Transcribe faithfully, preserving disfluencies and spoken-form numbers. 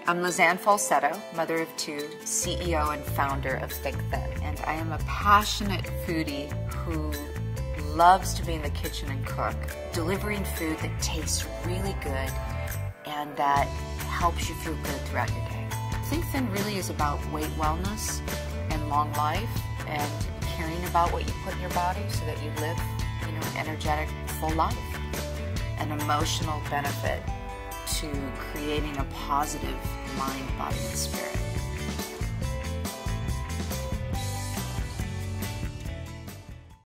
I'm Lizanne Falsetto, mother of two, C E O and founder of thinkThin, and I am a passionate foodie who loves to be in the kitchen and cook, delivering food that tastes really good and that helps you feel good throughout your day. thinkThin really is about weight wellness and long life and caring about what you put in your body so that you live, you know, an energetic, full life. An emotional benefit to creating a positive mind, body, and spirit.